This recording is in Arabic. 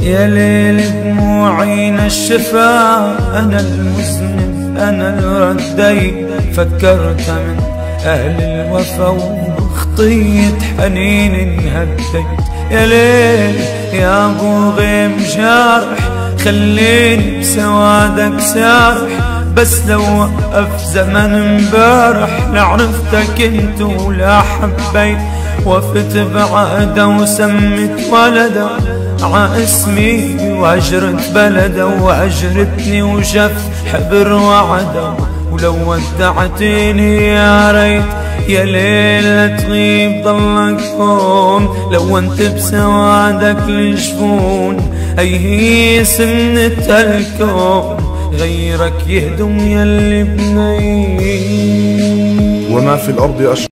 يا ليل دموعي نشفا، أنا المذنب أنا الردي، فكرت من أهل الوفا وخطية حنين انهديت. يا ليل يا أبو غيم جارح، خليني بسوادك سارح، بس لو وقف زمن امبارح لعرفتك انت ولا حبيت. وفت بعده وسمت ولده ع اسمي، وهجرت بلده وهجرتني وشف حبر وعده. ولو ودعتيني يا ريت يا ليل تغيب ضلك هون، لو انت بسوادك الجفون اي هي سنة الكون، غيرك يهدم يلي بنيت. وما في الأرض